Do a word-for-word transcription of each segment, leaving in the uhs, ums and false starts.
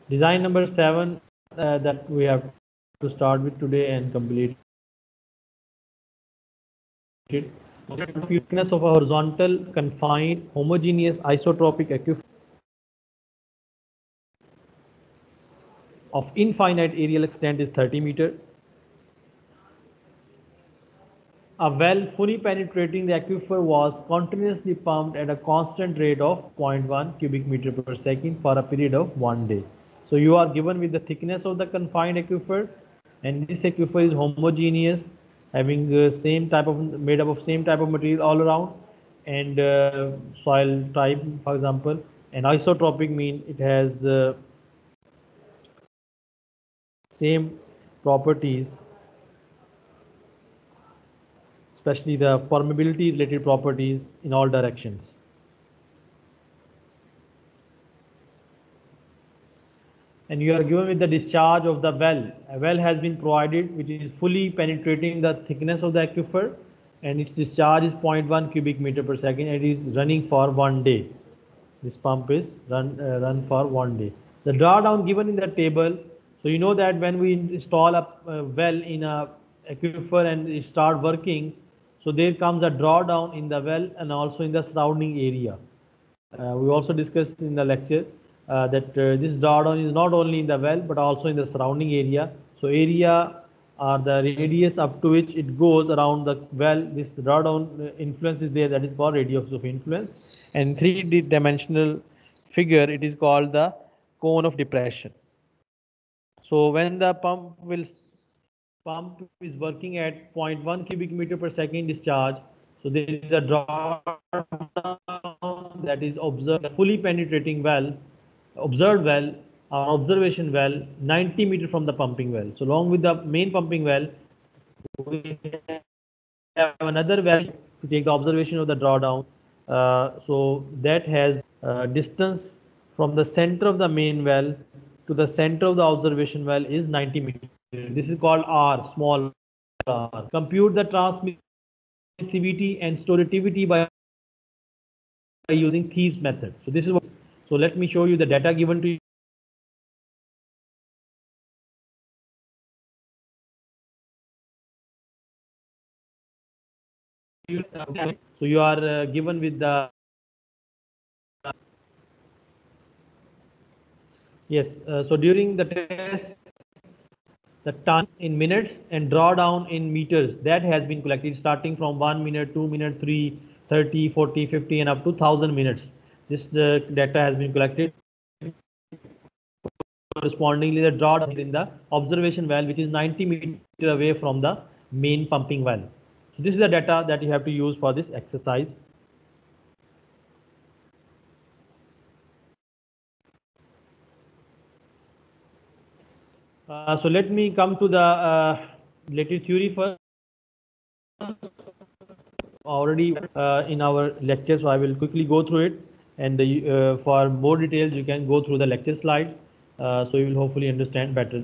Design number seven uh, that we have to start with today and complete it. Thickness of a horizontal, confined, homogeneous, isotropic aquifer of infinite areal extent is thirty meter. A well fully penetrating the aquifer was continuously pumped at a constant rate of zero point one cubic meter per second for a period of one day. So you are given with the thickness of the confined aquifer, and this aquifer is homogeneous, having uh, same type of made up of same type of material all around, and uh, soil type, for example. And isotropic mean it has uh, same properties, especially the permeability related properties in all directions. And you are given with the discharge of the well. A well has been provided which is fully penetrating the thickness of the aquifer, and its discharge is zero point one cubic meter per second, and it is running for one day. This pump is run uh, run for one day. The drawdown given in the table. So you know that when we install a uh, well in a aquifer and it start working, so there comes a drawdown in the well and also in the surrounding area. Uh, we also discussed in the lecture uh, that uh, this drawdown is not only in the well but also in the surrounding area. So area or the radius up to which it goes around the well, this drawdown uh, influence is there, that is called radius of influence. And three dimensional figure, it is called the cone of depression. So when the pump will pump is working at zero point one cubic meter per second discharge, so there is a drawdown that is observed, fully penetrating well, observed well, or observation well, ninety meter from the pumping well. So along with the main pumping well, we have another well to take the observation of the drawdown. Uh, so that has uh, distance from the center of the main well to the center of the observation well is ninety meters. This is called R, small r. Compute the transmissivity and storativity by using Thies method. So this is what. So let me show you the data given to you. So you are uh, given with the yes. Uh, so during the test, the time in minutes and drawdown in meters that has been collected starting from one minute, two minute, three, thirty, forty, fifty, and up to one thousand minutes. This uh, data has been collected. Correspondingly, the drawdown in the observation well, which is ninety meters away from the main pumping well. So this is the data that you have to use for this exercise. Uh, so let me come to the uh, related theory first. Already uh, in our lecture, so I will quickly go through it. And the, uh, for more details, you can go through the lecture slides. Uh, so you will hopefully understand better.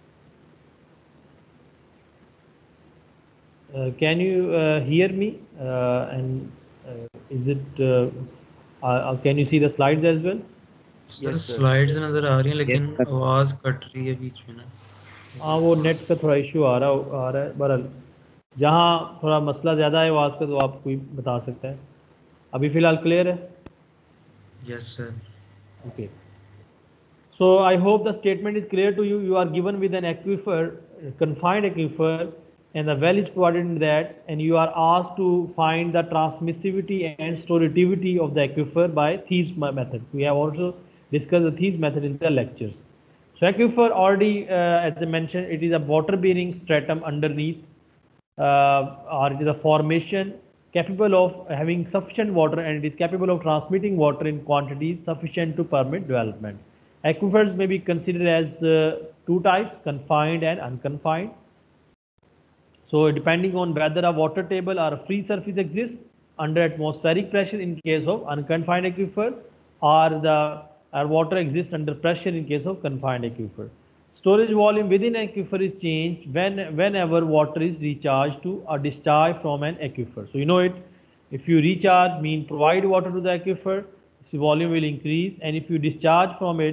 Uh, can you uh, hear me? Uh, and uh, is it? Uh, uh, can you see the slides as well? Sir slides नजर आ रही हैं लेकिन आवाज cut रही है बीच में ना. हाँ वो नेट का थोड़ा इशू आ रहा आ रहा है बहरहाल. जहाँ थोड़ा मसला ज़्यादा है आवाज़ का तो आप कोई बता सकता है. अभी फ़िलहाल क्लियर है? Yes sir. Okay. So I hope the statement is clear to you. You are given with an aquifer, confined aquifer, and the well is provided in that, and you are asked to find the transmissivity and storativity of the aquifer by Thies method. We have also discussed the Thies method in the lectures. So aquifer already, uh, as I mentioned, it is a water-bearing stratum underneath, uh, or it is a formation capable of having sufficient water, and it is capable of transmitting water in quantities sufficient to permit development. Aquifers may be considered as uh, two types, confined and unconfined. So depending on whether a water table or a free surface exists under atmospheric pressure in case of unconfined aquifer, or the or water exists under pressure in case of confined aquifer. Storage volume within aquifer is changed when whenever water is recharged to or discharged from an aquifer. So you know it. If you recharge, mean provide water to the aquifer, its volume will increase, and if you discharge from it,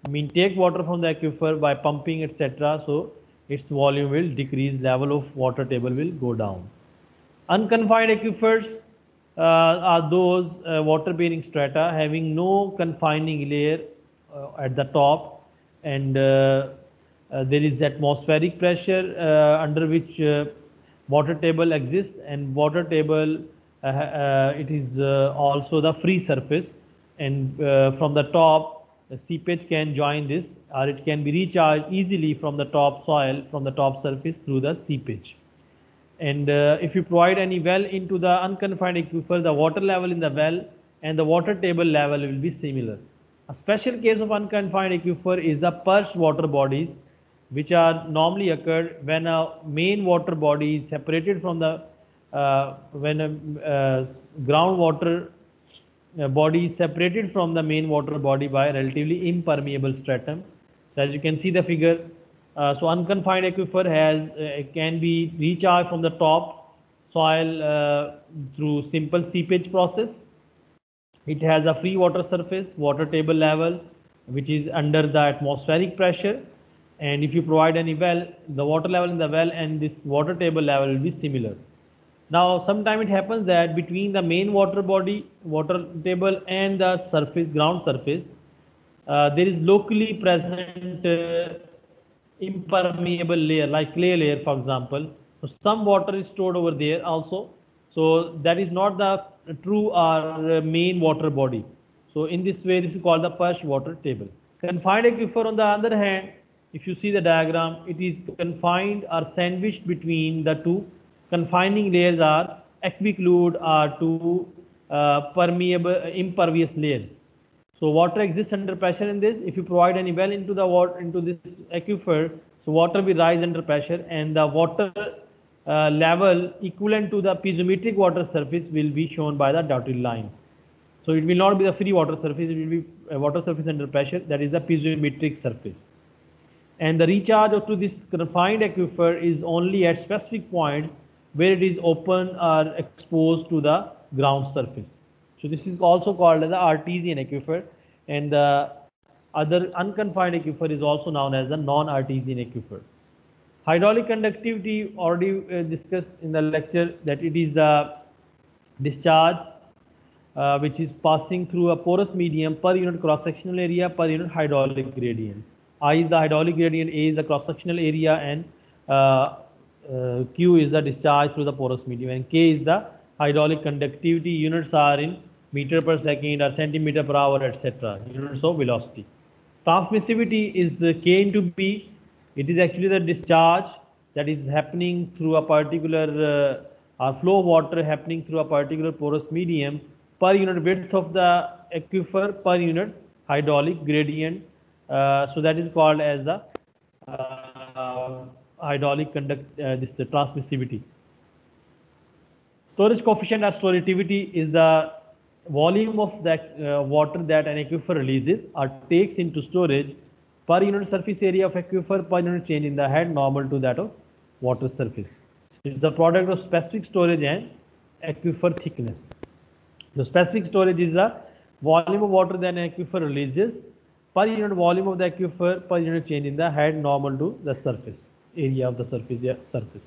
I mean take water from the aquifer by pumping, et cetera. So its volume will decrease, level of water table will go down. Unconfined aquifers uh, are those uh, water-bearing strata having no confining layer uh, at the top, and uh, uh, there is atmospheric pressure uh, under which uh, water table exists, and water table uh, uh, it is uh, also the free surface, and uh, from the top the seepage can join this, or it can be recharged easily from the top soil, from the top surface through the seepage. And uh, if you provide any well into the unconfined aquifer, the water level in the well and the water table level will be similar. A special case of unconfined aquifer is the perched water bodies, which are normally occurred when a main water body is separated from the uh, when a uh, groundwater uh, body is separated from the main water body by a relatively impermeable stratum. So as you can see the figure, uh, so unconfined aquifer has uh, can be recharged from the top soil uh, through simple seepage process. It has a free water surface, water table level, which is under the atmospheric pressure. And if you provide any well, the water level in the well and this water table level will be similar. Now, sometimes it happens that between the main water body, water table and the surface, ground surface, uh, there is locally present uh, impermeable layer, like clay layer, for example. So some water is stored over there also. So that is not the true or main water body. So in this way, this is called the perched water table. Confined aquifer, on the other hand, if you see the diagram, it is confined or sandwiched between the two confining layers are aqueous fluid or two uh, permeable, impervious layers. So water exists under pressure in this. If you provide any well into the water into this aquifer, so water will rise under pressure, and the water uh, level equivalent to the piezometric water surface will be shown by the dotted line. So it will not be the free water surface; it will be a water surface under pressure. That is the piezometric surface. And the recharge to this confined aquifer is only at specific points where it is open or exposed to the ground surface. So this is also called as the artesian aquifer, and the other unconfined aquifer is also known as the non-artesian aquifer. Hydraulic conductivity, already uh, discussed in the lecture, that it is the discharge uh, which is passing through a porous medium per unit cross-sectional area per unit hydraulic gradient. I is the hydraulic gradient, A is the cross-sectional area, and uh, uh, Q is the discharge through the porous medium, and K is the hydraulic conductivity. Units are in meter per second or centimeter per hour, et cetera. Units of velocity. Transmissivity is the K into B. It is actually the discharge that is happening through a particular uh, or flow of water happening through a particular porous medium per unit width of the aquifer per unit hydraulic gradient. Uh, so that is called as the uh, hydraulic conduct uh, this the transmissivity. Storage coefficient or storativity is the volume of that uh, water that an aquifer releases or takes into storage per unit surface area of aquifer per unit change in the head normal to that of water surface. It is the product of specific storage and aquifer thickness. The specific storage is the volume of water that an aquifer releases per unit volume of the aquifer per unit change in the head normal to the surface area of the surface yeah, surface.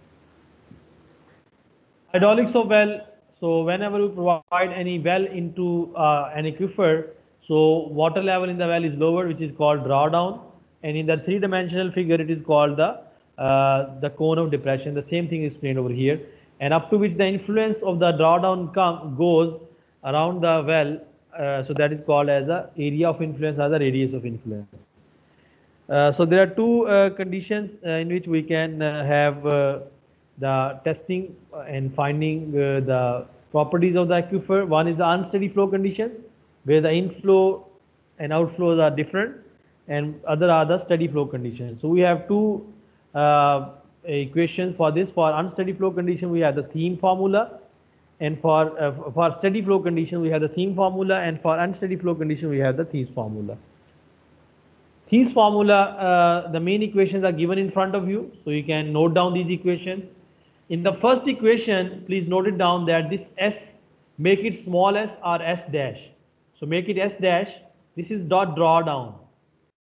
Hydraulics of well. So whenever we provide any well into uh, an aquifer, so water level in the well is lower, which is called drawdown, and in the three-dimensional figure it is called the uh, the cone of depression. The same thing is explained over here, and up to which the influence of the drawdown come, goes around the well. Uh, so that is called as the area of influence or the radius of influence. Uh, so there are two uh, conditions uh, in which we can uh, have uh, the testing and finding uh, the properties of the aquifer. One is the unsteady flow conditions, where the inflow and outflows are different, and other are the steady flow conditions. So we have two uh, equations for this. For unsteady flow condition, we have the Thiem formula, and for uh, for steady flow condition, we have the Thiem formula, and for unsteady flow condition, we have the Thies formula. Thies formula, uh, the main equations are given in front of you, so you can note down these equations. In the first equation, please note it down that this S, make it small s or S dash. So make it S dash. This is dot drawdown.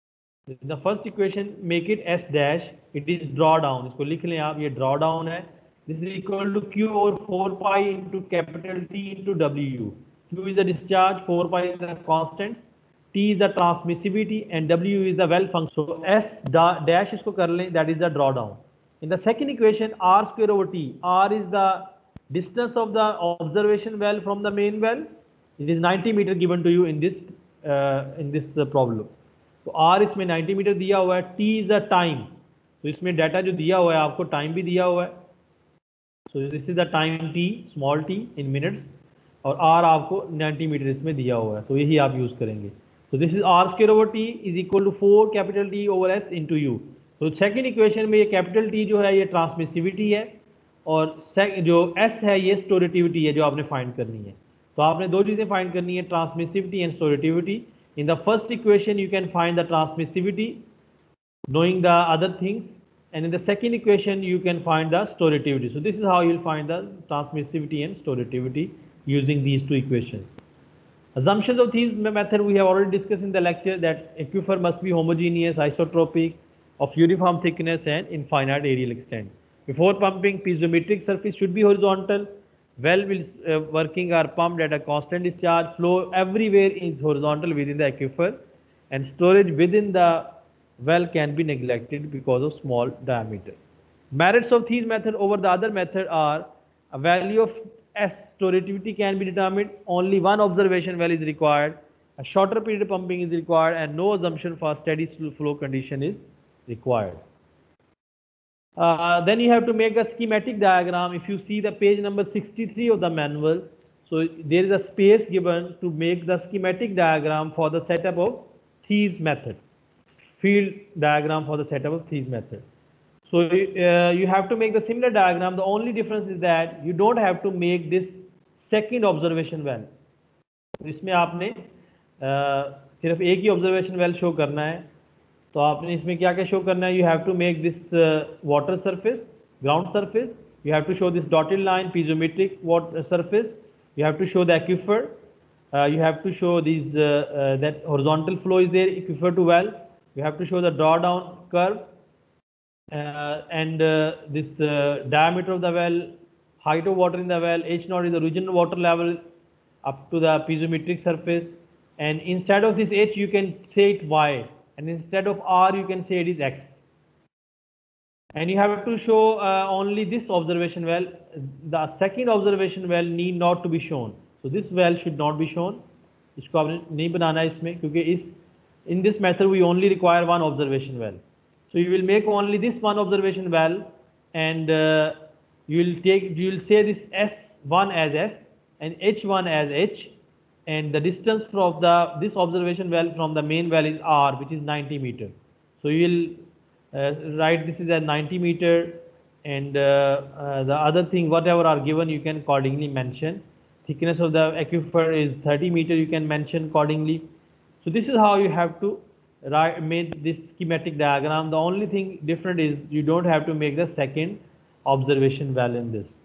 In the first equation, make it S dash, it is drawdown. इसको लिख लें आप, ये drawdown है. This is equal to Q over four pi into capital T into W. Q is the discharge, four pi is the constants, T is the transmissivity, and W is the well function. So S dash इसको कर लें, that is the drawdown. In the second equation, R square over T, R is the distance of the observation well from the main well. It is ninety meter given to you in this uh, in this uh, problem. तो R इसमें ninety metre दिया हुआ है, T is the time. तो इसमें data जो दिया हुआ है आपको टाइम भी दिया हुआ है. So this is the time T, small t in minutes, और R आपको ninety मीटर इसमें दिया हुआ है. तो यही आप यूज करेंगे. So this is R square over T is equal to four capital T over S into U. तो सेकेंड इक्वेशन में ये कैपिटल T जो है ये ट्रांसमिसिविटी है, और जो S है ये स्टोरेटिविटी है जो आपने फाइंड करनी है. तो आपने दो चीज़ें फाइंड करनी है, transmissivity and storativity. In the first equation, you can find the transmissivity, knowing the other things, and in the second equation, you can find the storativity. So this is how you will find the transmissivity and storativity using these two equations. Assumptions of these method we have already discussed in the lecture, that aquifer must be homogeneous, isotropic, of uniform thickness and infinite areal extent. Before pumping, piezometric surface should be horizontal. Well will uh, working are pumped at a constant discharge. Flow everywhere is horizontal within the aquifer, and storage within the well can be neglected because of small diameter. Merits of these method over the other method are: a value of S storativity can be determined. Only one observation well is required. A shorter period pumping is required, and no assumption for steady flow condition is required. Uh, then you have to make a schematic diagram. If you see the page number sixty-three of the manual, so there is a space given to make the schematic diagram for the setup of Thies method, field diagram for the setup of Thies method. So uh, you have to make the similar diagram. The only difference is that you don't have to make this second observation well. इसमें आपने uh, सिर्फ एक ही observation well show करना है. तो आपने इसमें क्या क्या शो करना है? You have to make this water surface, ground surface. You have to show this dotted line, piezometric water surface. You have to show the aquifer. You have to show this that horizontal flow is there aquifer to well. You have to show the draw down curve and this diameter of the well, height of water in the well. H naught is the original water level up to the piezometric surface, and instead of this H you can say it Y, and instead of R you can say it is X. And you have to show uh, only this observation well. The second observation well need not to be shown. So this well should not be shown. इसको आपने नहीं बनाना है इसमें, क्योंकि इस in this method we only require one observation well. So you will make only this one observation well, and uh, you will take you will say this S one as S and H one as H, and the distance from the this observation well from the main well is R, which is ninety meter. So you will uh, write this is at ninety meter, and uh, uh, the other thing whatever are given you can accordingly mention. Thickness of the aquifer is thirty meter, you can mention accordingly. So this is how you have to write make this schematic diagram. The only thing different is you don't have to make the second observation well in this.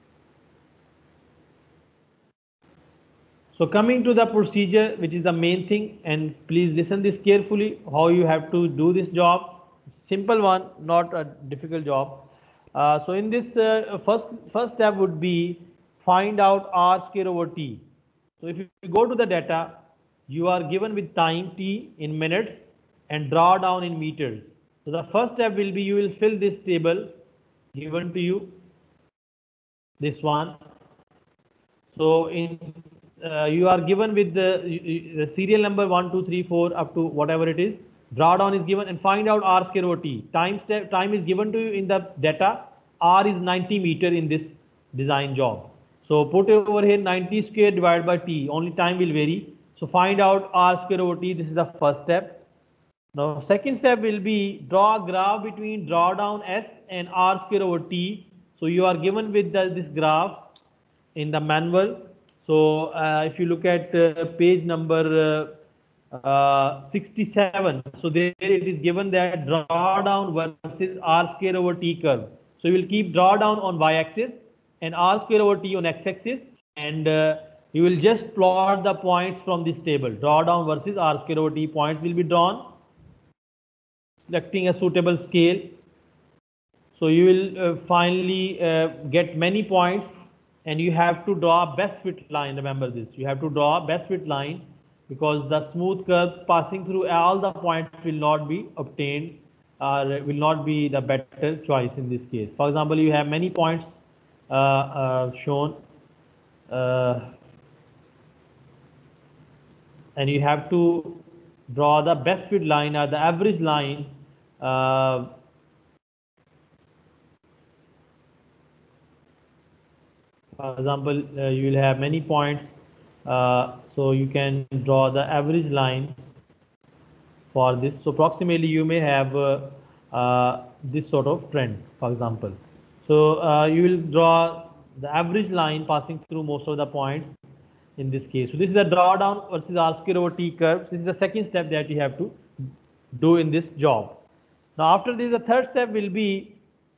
So coming to the procedure, which is the main thing, and please listen this carefully, how you have to do this job. Simple one, not a difficult job. Uh, so in this uh, first first step would be find out R square over T. So if you go to the data, you are given with time T in minutes and draw down in meters. So the first step will be you will fill this table given to you, this one. So in Uh, you are given with the, the serial number one, two, three, four up to whatever it is. Drawdown is given, and find out R square over T. Time step time is given to you in the data. R is ninety meter in this design job. So put over here ninety square divided by T. Only time will vary. So find out R square over T. This is the first step. Now second step will be draw a graph between drawdown S and R square over T. So you are given with the, this graph in the manual. So uh, if you look at uh, page number uh, uh, sixty-seven, so there it is given that drawdown versus R square over T curve. So you will keep drawdown on y-axis and R square over T on x-axis, and uh, you will just plot the points from this table. Drawdown versus R square over T points will be drawn. selecting a suitable scale. So you will uh, finally uh, get many points, and you have to draw a best fit line. Remember this, you have to draw a best fit line, because the smooth curve passing through all the points will not be obtained, or will not be the better choice in this case. For example, you have many points uh, uh, shown, uh, and you have to draw the best fit line or the average line. uh, For example, uh, you will have many points, uh, so you can draw the average line for this. So approximately you may have uh, uh, this sort of trend, for example. So uh, you will draw the average line passing through most of the points in this case. So this is the drawdown versus R square over T curve. This is the second step that you have to do in this job. Now after this, the third step will be,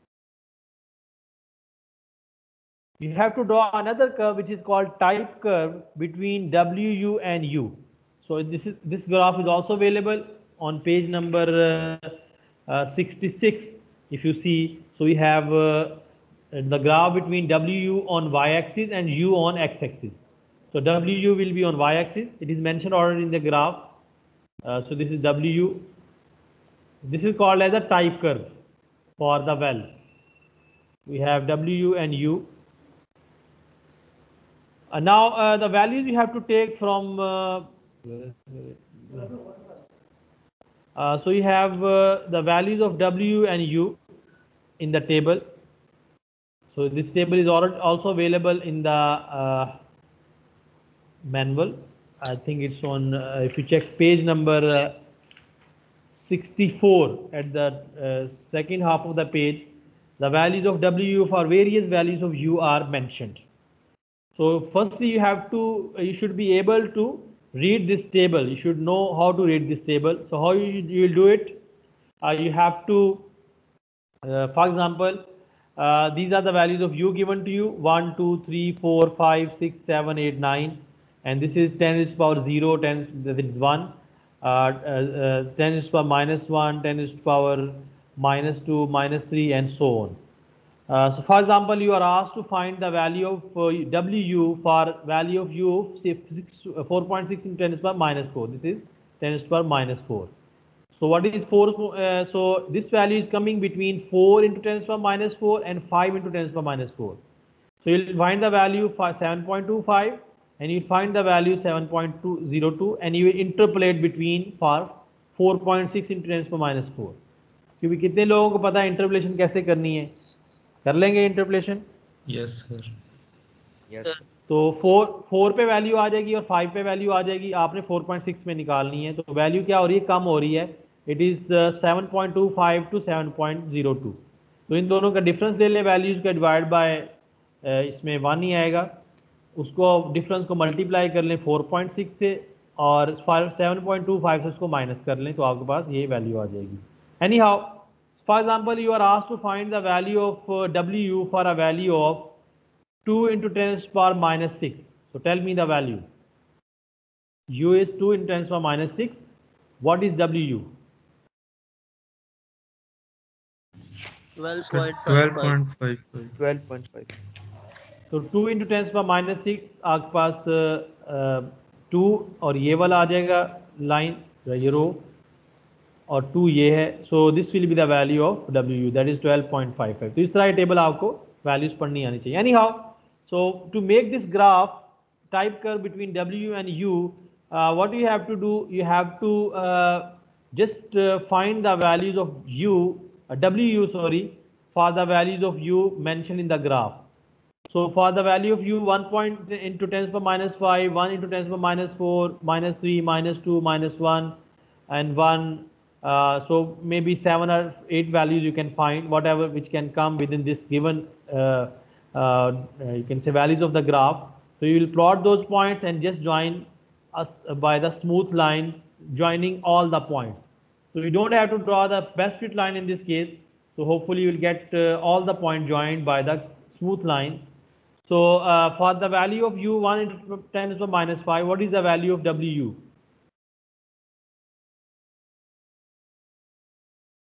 you have to draw another curve which is called type curve between W U and U. So this is this graph is also available on page number uh, uh, sixty-six. If you see, so we have uh, the graph between W U on y-axis and U on x-axis. So W U will be on y-axis. It is mentioned already in the graph. Uh, so this is W U. This is called as a type curve for the well. We have W U and U. Uh, now uh, the values you have to take from, uh, uh, so you have uh, the values of W and U in the table. So this table is also available in the uh, manual. I think it's on, uh, if you check page number uh, sixty-four, at the uh, second half of the page, the values of W for various values of U are mentioned. So firstly, you have to, you should be able to read this table. You should know how to read this table. So how you, you will do it? Uh, you have to, uh, for example, uh, these are the values of U given to you: one, two, three, four, five, six, seven, eight, nine, and this is ten is power zero, ten that is one, uh, uh, ten is power minus one, ten is power minus two, minus three, and so on. Uh, so for example, you are asked to find the value of uh, W for value of U, say four point six into ten to the power minus four. This is ten to the power minus four. So what is four? Uh, so this value is coming between four into ten to the power minus four and five into ten to the power minus four. So you'll find the value for seven point two five, and you find the value seven point two zero two, and you will interpolate between for four point six into ten to the power minus four. क्योंकि कितने लोगों को पता है interpolation कैसे करनी है? कर लेंगे इंटरपोलेशन? Yes sir. यस। तो फोर फोर पे वैल्यू आ जाएगी और फाइव पे वैल्यू आ जाएगी, आपने फोर पॉइंट सिक्स में निकालनी है। तो वैल्यू क्या हो रही है? कम हो रही है। It is seven point two five to seven point zero two. तो इन दोनों का डिफरेंस ले लें, वैल्यूज़ का डिवाइड बाय, इसमें वन ही आएगा, उसको डिफरेंस को मल्टीप्लाई कर लें फोर पॉइंट सिक्स से, और सेवन पॉइंट टू फाइव से उसको माइनस कर लें, तो आपके पास ये वैल्यू आ जाएगी। Anyhow, for example, you are asked to find the value of uh, W for a value of two into ten to the power minus six. So tell me the value. U is two into ten to the power minus six. What is W? twelve point twelve five point five five. twelve point five. तो two into ten पर minus six आपके पास to और ये वाला आ जाएगा line, ये रो, और टू ये है। So this will be the value of W, that is twelve point five five. तो इस तरह टेबल आपको वैल्यूज पढ़नी आनी चाहिए। Anyhow, so to make this graph type कर between W and U, what you have to do, you have to just uh, find the values of u, uh, W sorry, for the values of u mentioned in the graph. So for the value of u, one point into ten to the power minus five, one into ten to the power minus four, minus three, minus two, minus one, and one. Uh, so maybe seven or eight values you can find, whatever which can come within this given, uh, uh, you can say values of the graph. So you will plot those points and just join us by the smooth line, joining all the points. So you don't have to draw the best fit line in this case. So hopefully you will get uh, all the points joined by the smooth line. So uh, for the value of u, one into ten to the power minus five, what is the value of W?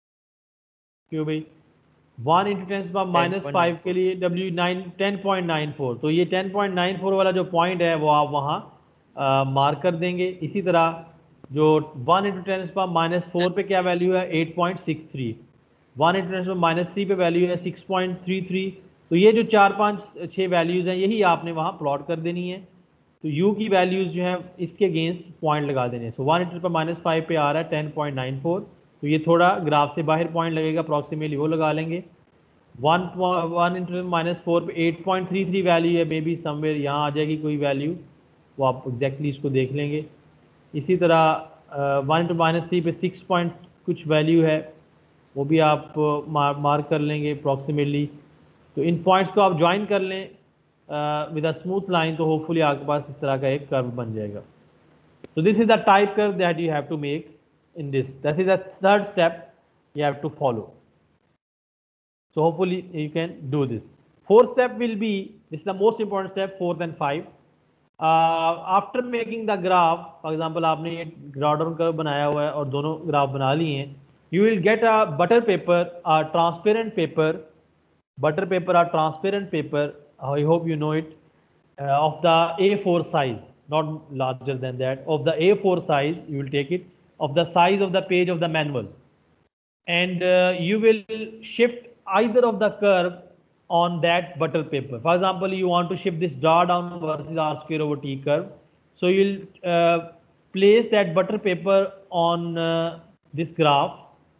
क्यों भाई, one into ten power minus five के लिए W nine ten point nine four, तो ये ten point nine four वाला जो point है वो आप वहाँ मार्क कर देंगे। इसी तरह जो one into ten power minus four पे क्या वैल्यू है, eight point six three, one into ten power minus three पे वैल्यू है सिक्स पॉइंट थ्री थ्री। तो ये जो चार पाँच छः वैल्यूज़ हैं यही आपने वहाँ प्लॉट कर देनी है। तो u की वैल्यूज़ जो है इसके अगेंस्ट पॉइंट लगा देने। सो वन इंटू पर माइनस फाइव पे आ रहा है टेन पॉइंट नाइन फोर, तो ये थोड़ा ग्राफ से बाहर पॉइंट लगेगा, अप्रॉक्सीमेटली वो लगा लेंगे। One one into minus four पे eight point three three value है, मे बी समवेयर यहाँ आ जाएगी कोई वैल्यू, वो आप एग्जैक्टली इसको देख लेंगे। इसी तरह वन इंटू माइनस थ्री पे सिक्स पॉइंट कुछ वैल्यू है, वो भी आप मार मार्क कर लेंगे अप्रॉक्सीमेटली। तो इन पॉइंट्स को आप ज्वाइन कर लें विद अ स्मूथ लाइन, तो होपफुली आपके पास इस तरह का एक कर्व बन जाएगा। So this is the type curve that you have to make in this. That is the third step you have to follow. So hopefully you can do this. Fourth step will be, this is the most important step, fourth and five. Uh, after making the graph, for example आपने ये drawdown curve बनाया हुआ है और दोनों graph बना लिए हैं, you will get a butter paper, a transparent paper, butter paper or transparent paper, I hope you know it, uh, of the A four size, not larger than that, of the A four size, you will take it, of the size of the page of the manual, and uh, you will shift either of the curve on that butter paper. For example, you want to shift this drawdown versus R square over T curve, so you will uh, place that butter paper on uh, this graph,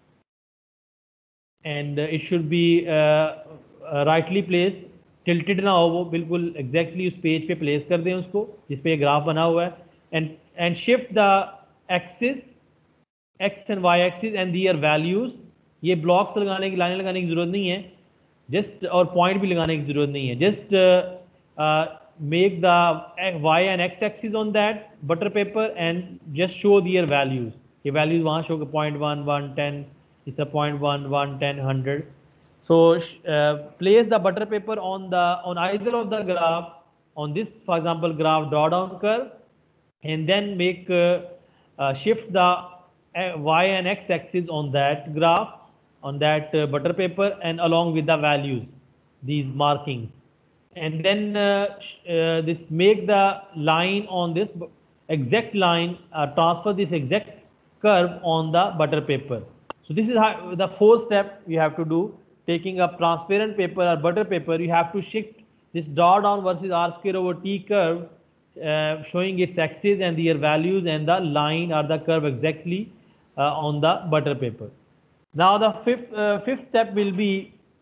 and uh, it should be uh, uh, rightly placed, tilted ना हो, वो बिल्कुल exactly उस page पे place कर दें उसको जिस पे ये ग्राफ बना हुआ है, and and shift the axis, X and Y axis and their values. ये ब्लॉक्स लगाने की, लाइनें लगाने की ज़रूरत नहीं है, जस्ट, और पॉइंट भी लगाने की ज़रूरत नहीं है, just make the Y and X axis on that butter paper and just show their values. ये वैल्यूज वहाँ show, point one one ten, इस point one one ten hundred. So uh, place the butter paper on the on either of the graph, on this for example graph drawdown curve, and then make uh, uh, shift the uh, y and x axis on that graph, on that uh, butter paper, and along with the values, these markings, and then uh, uh, this make the line on this exact line, uh, transfer this exact curve on the butter paper. So this is how the fourth step you have to do. Taking a transparent paper or butter paper, you have to shift this drawdown versus R square over T curve, uh, showing its axis and their values and the line or the curve exactly uh, on the butter paper. Now the fifth, uh, fifth step will be,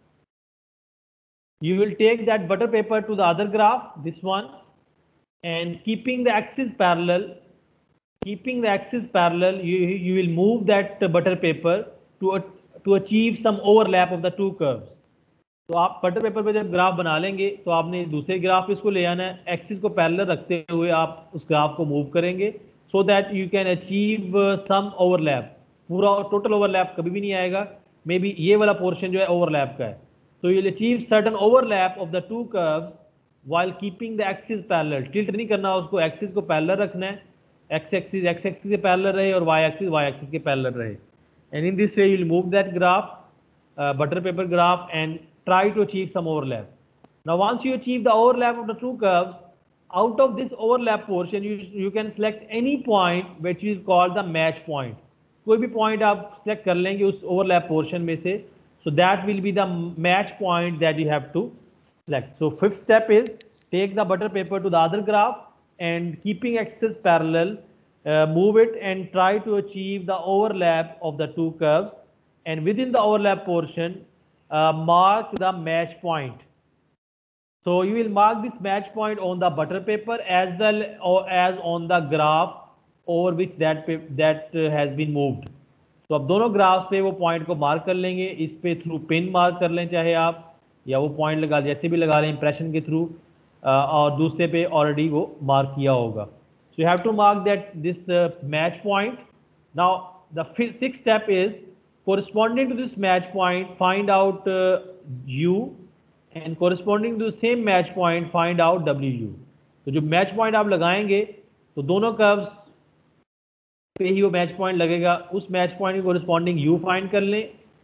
you will take that butter paper to the other graph, this one, and keeping the axis parallel, keeping the axis parallel, you, you will move that butter paper to a to achieve some overlap of the two curves. तो आप butter paper पे जब graph बना लेंगे तो आपने दूसरे graph पे इसको ले आना है, एक्सिस को पैरेलल रखते हुए आप उस ग्राफ को मूव करेंगे, so that you can achieve some overlap. पूरा टोटल ओवरलैप कभी भी नहीं आएगा, मे बी ये वाला पोर्शन जो है ओवरलैप का है, तो you will achieve certain overlap of the two curves while keeping the axis parallel. Tilt नहीं करना उसको, एक्सिस को पैरेलल रखना है, एक्स एक्सिस एक्स एक्सिस के पैरेलल रहे और वाई एक्सिस वाई एक्सिस के पैरेलल रहे। And in this way you will move that graph, uh, butter paper graph, and try to achieve some overlap. Now once you achieve the overlap of the two curves, out of this overlap portion you you can select any point which is called the match point. कोई भी point आप select कर लेंगे उस overlap portion में से, so that will be the match point that you have to select. So fifth step is take the butter paper to the other graph and keeping axis parallel, Uh, move it and try to achieve the overlap of the two curves, and within the overlap portion uh, mark the match point. So you will mark this match point on the butter paper as well as on the graph over which that that uh, has been moved. तो अब दोनों graphs पे वो point को mark कर लेंगे, इस पे थ्रू पिन मार्क कर लें चाहे आप, या वो पॉइंट लगा जैसे भी लगा लें इंप्रेशन के थ्रू, और दूसरे पे ऑलरेडी वो मार्क किया होगा। So you have to mark that this uh, match point. Now the sixth step is corresponding to this match point, find out uh, U, and corresponding to the same match point, find out W U. तो जो match point आप लगाएंगे तो दोनों curves पे ही वो match point लगेगा, उस match point के corresponding U find कर लें,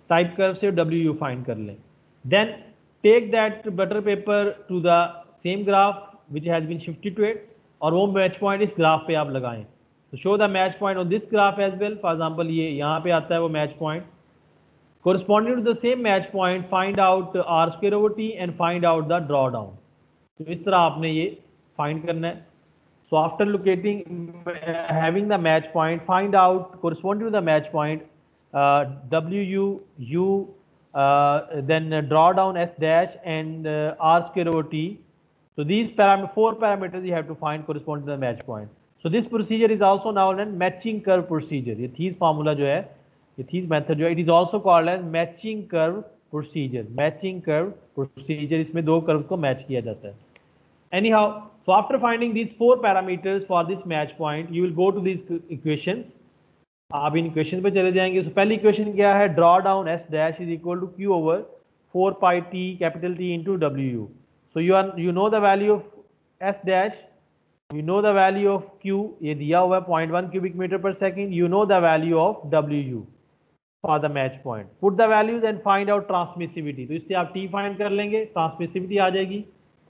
टाइप कर्व से डब्ल्यू यू फाइंड कर लें. Then take that butter paper to the same graph which has been shifted to it, और वो मैच पॉइंट इस ग्राफ पे आप लगाएं. तो show the match point on this graph as well. For example ये यहाँ पे आता है वो match point. Corresponding to the same match point, find out r square over t and find out the drawdown. तो इस तरह आपने ये find करना है. So after locating, having the match point, find out corresponding to the match point, uh, w u u, uh, then uh, drawdown s dash and uh, r square over t. So these param four parameters you have to find corresponding to the match point. So this procedure is also known as matching curve procedure. ये Theis formula जो है, ये these method जो है, it is also called as matching curve procedure. Matching curve procedure, इसमें दो curve को match किया जाता है. Anyhow, so after finding these four parameters for this match point, you will go to these equations. आप in equation पे चले जाएंगे. तो पहली इक्वेशन क्या है? Draw down s dash is equal to q over four pi t capital T into w. So you are you know the value of s dash, you know the value of q, ये दिया हुआ है zero point one cubic meter per second. You know the value of w for the match point. Put the values and find out transmissivity. तो इससे आप t find कर लेंगे, transmissivity आ जाएगी.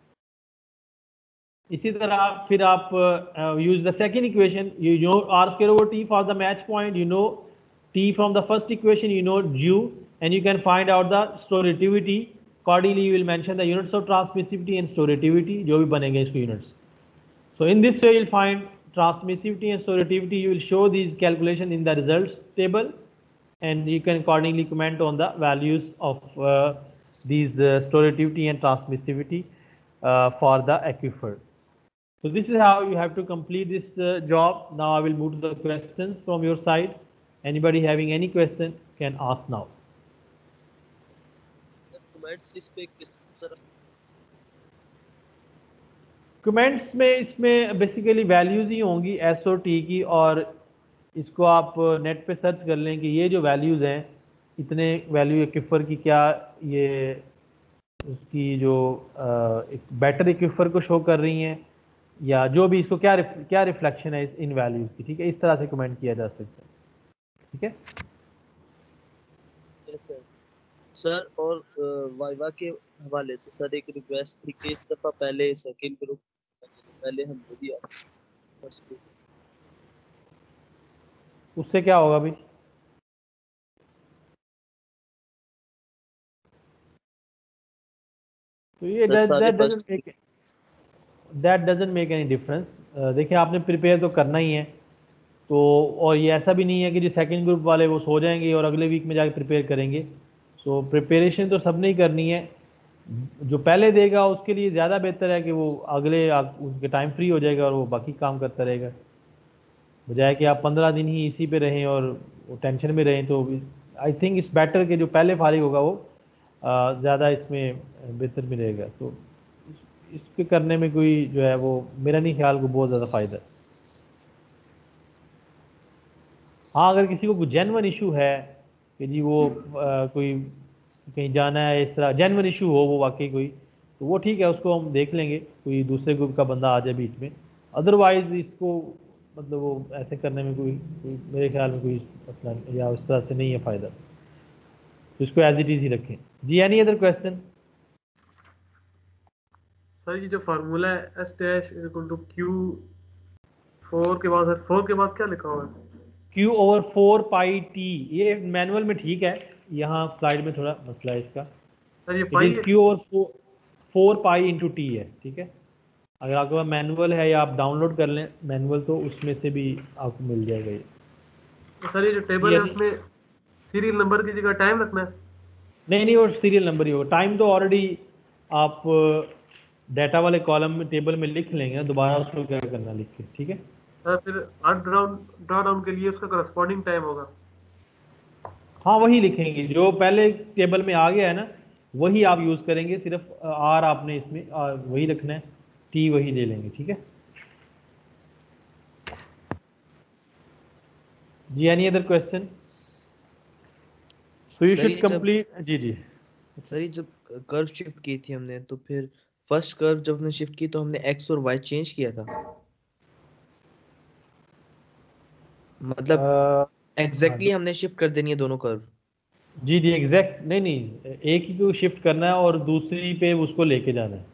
इसी तरह फिर आप use the second equation. You know R square over T for the match point. You know T from the first equation. You know U and you can find out the storativity. Accordingly, you will mention the units of transmissivity and storativity, जो भी बनेंगे इसके units. So in this way, you'll find transmissivity and storativity. You will show these calculations in the results table, and you can accordingly comment on the values of uh, these uh, storativity and transmissivity uh, for the aquifer. So this is how you have to complete this uh, job. Now I will move to the questions from your side. Anybody having any question can ask now. Comments में इसमें basically values ही होंगी S और T की, और इसको आप net पे search कर लें कि ये जो वैल्यूज़ हैं, इतने वैल्यू एक्विफर की, क्या ये उसकी जो एक बेटर एक्विफर को शो कर रही हैं, या जो भी इसको क्या रिफ, क्या रिफ्लेक्शन है इस इन वैल्यूज़ की. ठीक है, इस तरह से कमेंट किया जा सकता है. ठीक है यस सर. सर और वाइवा के हवाले से सर एक रिक्वेस्ट थी कि इस दफा पहले सेकंड ग्रुप पहले हम दे दिया, उससे क्या होगा भाई? तो ये that doesn't make that doesn't make any difference. देखिए, आपने प्रिपेयर तो करना ही है, तो और ये ऐसा भी नहीं है कि जो सेकंड ग्रुप वाले वो सो जाएंगे और अगले वीक में जाके प्रिपेयर करेंगे. तो प्रिपरेशन तो सबने ही करनी है. जो पहले देगा उसके लिए ज़्यादा बेहतर है कि वो अगले उसके टाइम फ्री हो जाएगा और वो बाकी काम करता रहेगा, बजाय कि आप पंद्रह दिन ही इसी पे रहें और वो टेंशन में रहें. तो आई थिंक इट्स बेटर कि जो पहले फारिग होगा वो ज़्यादा इसमें बेहतर में रहेगा. तो इसके करने में कोई जो है वो मेरा नहीं ख्याल को बहुत ज़्यादा फ़ायदा. हाँ, अगर किसी को कोई जेन्युइन इशू है कि जी वो आ, कोई कहीं जाना है, इस तरह जेन्युइन इशू हो वो वाकई कोई, तो वो ठीक है, उसको हम देख लेंगे, कोई दूसरे ग्रुप का बंदा आ जाए बीच में. अदरवाइज़ इसको मतलब वो ऐसे करने में कोई, कोई मेरे ख्याल में कोई मसला या उस तरह से नहीं है फ़ायदा. तो इसको एज इट इज़ ही रखें. जी, एनी अदर क्वेश्चन? सर ये जो फार्मूला है S dash is equal to Q four के बाद, सर फोर के बाद क्या लिखा हुआ है? Q over four pi T. ये मैनुअल में ठीक है, यहाँ स्लाइड में थोड़ा मसला है इसका. सर ये pi Q over four pi into T है. ठीक है, अगर आपके पास मैनुअल है या आप डाउनलोड कर लें मैनुअल, तो उसमें से भी आपको मिल जाएगा ये. तो सर ये जो टेबल है उसमें सीरियल नंबर की जगह टाइम रखना है? नहीं नहीं, वो सीरियल नंबर ही होगा. टाइम तो ऑलरेडी आप डाटा वाले कॉलम में टेबल में लिख लेंगे, दोबारा उसको क्या करना लिख के. ठीक है सर, फिर हर ड्राउन ड्रा डाउन के लिए उसका करस्पॉन्डिंग टाइम होगा? हाँ, वही लिखेंगे जो पहले टेबल में आ गया है ना, वही आप यूज़ करेंगे. सिर्फ आर आपने इसमें आर वही रखना है, टी वही ले लेंगे. ठीक है जी, any other question? So you should complete. जी जी सर, ये जब कर्व शिफ्ट की थी हमने, तो फिर फर्स्ट कर्व जब हमने शिफ्ट की तो हमने एक्स और वाई चेंज किया था, मतलब एग्जैक्टली exactly हमने शिफ्ट कर देनी है दोनों कर्व? जी जी एग्जैक्ट, नहीं नहीं, एक ही को शिफ्ट करना है और दूसरी पे उसको लेके जाना है।